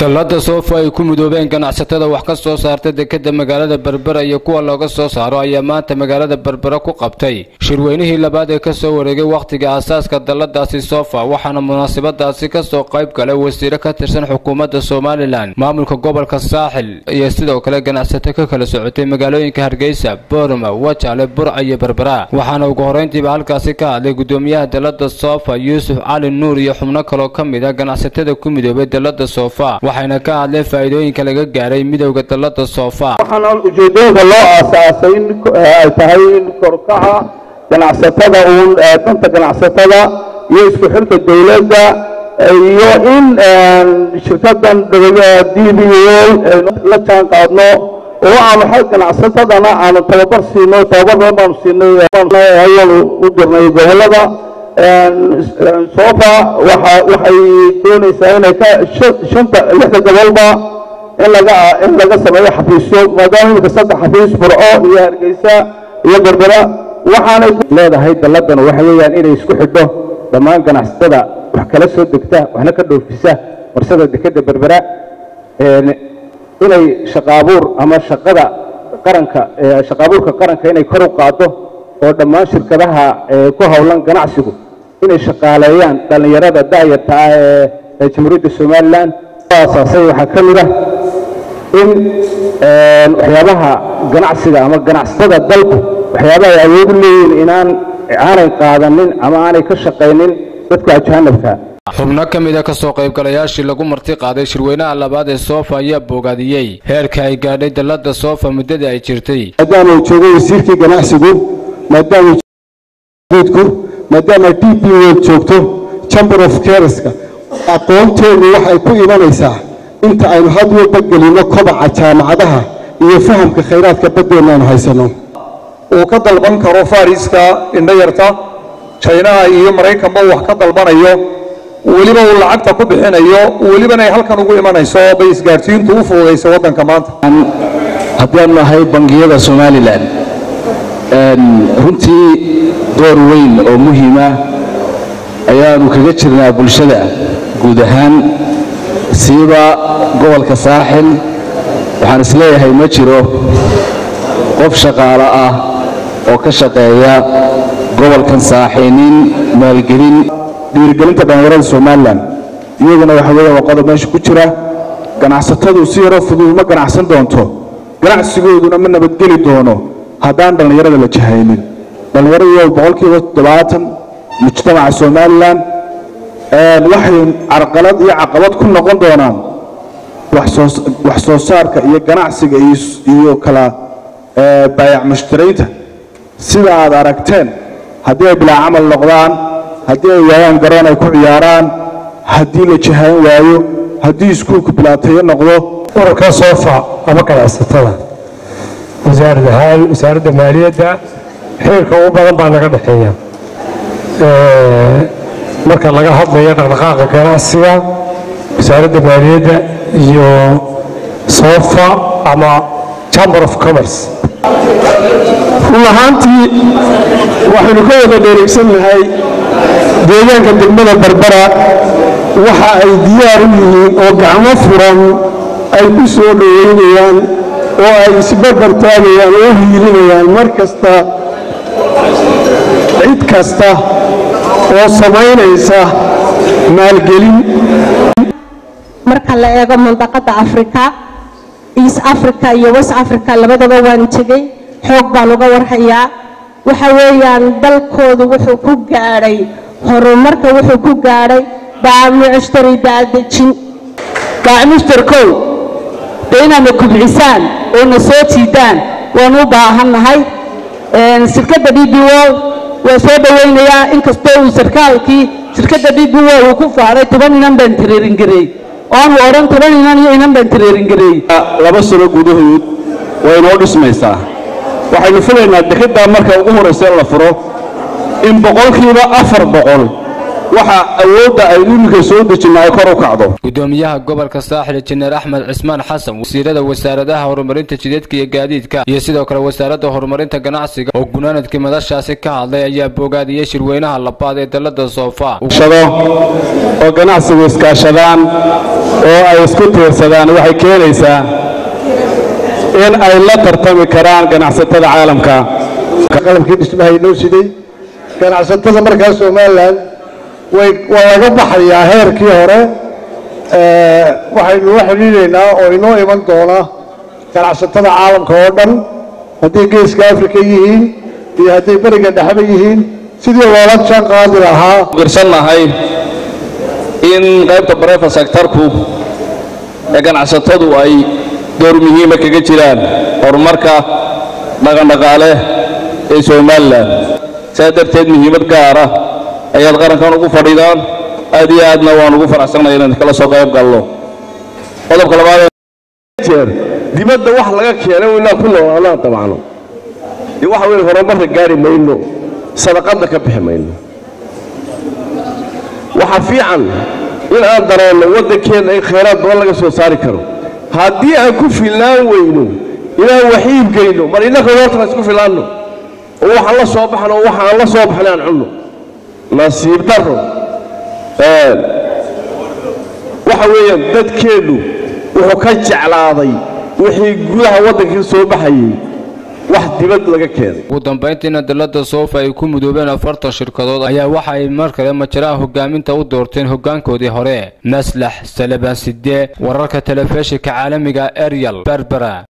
talada Sofa ay ku midoobeen ganacsatada wax ka soo saartay dekedda magaalada Berbera iyo kuwa looga soo saaro ayaa maanta magaalada Berbera ku qabtay shirweynihii labaad ee ka soo wareegay waqtiga aasaaska taladaasi Sofa waxaana munaasabadaasi ka soo qayb galay wasiiro ka tirsan xukuumadda Soomaaliland maamulka gobolka Saaxil iyo sidoo kale ganacsato ka kala socotay magaalooyinka Hargeysa, Boorama, Wajaale, Burco iyo Berbera waxaana ugu horeyntiiba halkaasi ka hadlay gudoomiyaha talada Sofa Yuusuf Cali Nuur iyo xubno kale oo kamid ah ganacsatada ku midoobay talada Sofa waxayna ka hadleen faa'iidooyinka laga gaaray midowga talada Sofa waxaana ujeedooyinka loo aasaasay ay tahay in korkaca ganacsatada danta ganacsatada iyo isku xirka dawladda iyo in shirkadan DBWOL la jaan qaadno oo aanu xal ganacsatadana aanu tababar siino tababarna siinay ayaan u dirnay gobolada Sofa waxay doonaysaa inay ka shanta lixda gobolba in laga sameeyo xafiisyo maadaama imika saddex xafiis Burco iyo Hargeysa iyo Berbera waxaanay leedahay daladan waxa weeyaan inay isku xidho dhammaan ganacsatada wax kala soo degta waxna ka dhoofisa marsada dekedda Berbera inay shaqaabuur ama shaqada qaranka shaqaabuurka qaranka inay kor u qaado oo dhammaan shirkadaha ku hawlan ganacsigu inay shaqaaleeyaan dhalinyarada daayarta ah ee Jamhuuriyadda Soomaaliland asaasay waxa kamid ah in waxyaabaha ganacsiga ama ganacsatada dalku waxyaabaha ay awood u leeyihiin aanay qaadanin ama aanay ka shaqeynin dadka ajaanibka xubno kamid ah ka soo qaybgalayaashii lagu marti qaaday shirweynaha labaad ee Sofa ayaa boogaadiyay heerka ay gaadhay talada Sofa muddada ay jirtay maadaama uu joogay wasiirkii ganacsigu maadaama DBWOL joogto Chamber of Commerce aqoonteedu waxay ku imanaysaa inta aynu had walba gelino kobaca jaamacadaha iyo fahamka kheyraadka badeena aynu haysano oo ka dalban karo Fariiska indhayarta China iyo Mareykanba wax ka dalbanayo waliba uu lacagta ku bixinayo walibana ay halkan ugu imanayso bay isgaarsiintu u fududeyso wadanka maanta haddii aan nahay bangiyada Soomaaliland runtii door weyn oo muhiim ah ayaanu kaga jirnaa bulshada guud ahaan siiba gobolka Saaxil waxaan isleeyahay ma jiro qof shaqaale ah oo ka shaqeeya gobolkan Saaxilin maalgelin dhiirigelinta dhalinyarada Soomaaliland iyaguna waxa weeye qodob meesha ku jira ganacsatadu si yar oo fudud ma ganacsan doonto ganacsigooduna ma nabadgeli doono haddaan dhalinyarada la jahaynin dhalinyaradu boqolkiiba 70 mujtamaca Soomaaliland waxay carqalad iyo caqabad ku noqon doonaan wax soo saarka iyo ganacsiga iyo kala baayac mushtariinta sida aad aragteen haddii ay bilaa camal noqdaan haddii ay waayaan garoon ay ku ciyaaraan haddii la jahayn waayo haddii iskuulku bilaateeyo noqdo ururka Sofa ama ganacsatada wasaaradda maaliyadda xeerka ugu badan baa naga dhaxeeya marka laga hadlayo dhaqdhaqaaqa ganacsiga wasaaradda maaliyadda iyo Sofa ama Chamber of Commerce ruuxantii waxaanu ka wada dheereegsanahay deegaanka degmada Berbera waxa ay diyaar u yihiin oo gacmo furan ay ku soo dhaweynayaan oo ay isbarbar taagayaan oo hiilinayaan markasta cid kasta oo samaynaysa maalgelin marka la eego mandaqada Afrika East Africa iyo West Africa labadaba waan tagay xoog baan uga warhayaa waxa weeyaan dalkoodu wuxuu ku gaaray horumarka wuxuu ku gaaray baamicishtarii daadajin baamishtarkow beenana kubcisaan oo na soo tiidaan waan u baahanahay shirkadda DBWOL waa soo dhaweynayaa inkastoo uu sarkaalkii shirkadda DBWOL uu ku faaray 10 inan baan tireerin garay oo oran 10 inan iyo inan baan tireerin garay laba sano gudahood way noo dhismaysaa waxaynu filaynaa dekedda marka ugu horeysa la furo in boqolkiiba 400 waxa awoodda ay iminka soo dejinay kor u kacdo. gudoomiyaha gobolka saaxil injineer axmed cismaan xasan wasiirada wasaaradaha horumarinta jidadka iyo gaadiidka iyo sidoo kale wasaaradda horumarinta ganacsiga oo gunaanadkii madashaasi ka hadlay ayaa bogaadiyay shirweynaha labaad ee dalada soofa oo ganacsigu iskaashadaan oo ay isku tiirsadaan waxay keenaysaa in ay la tartami karaan ganacsatada caalamka. qalabkii dhismaha inoo siday ganacsatada markaas Soomaaliland waa laga baxayaa heerkii hore waxaynu la xiriireynaa oo inoo iman doona ganacsatada caalamka oo dhan haddii geeska Afrika yihiin iyo haddii bariga dhexe yihiin sidii loola jaan qaadi lahaa. Garsanahay in qaybta private sector-ku ee ganacsatadu ay door muhiim ah kaga jiraan horumarka dhaqaale ee Soomaaliland. Sadarteed muhiimad gaar ah ayaad qarankan ugu fadhidaan aad iyo aadna waan ugu faraxsanahay inaan kala soo qayb galno. qodobka labaad dibadda wax laga keenay inaan ku noolaanaa dabacno waxa weyn horumar gaari mayno sadaqada ka bixi mayno. waxa fiican in aan dareeno wadankeena ay kheyraad badan laga soo saari karo haddii aan ku filaan weyno inaan waxiib geyno mar inaka horta isku filaano oo waxa la soo baxno waxa la soo baxnaan cunno nasiib daro waxa weeyaan dadkeenu wuxuu ka jeclaaday wixii gudaha wadanka soo baxayay wax dibad laga keenay. ugu dambeyntiina dalada soofa ay ku mudoobeen 40 shirkadood ayaa waxa ay mar kale majaraha hogaaminta u doorteen hogaankoodii hore maslax salaban sidee wararka telefishinka caalamiga Ariel Berbera.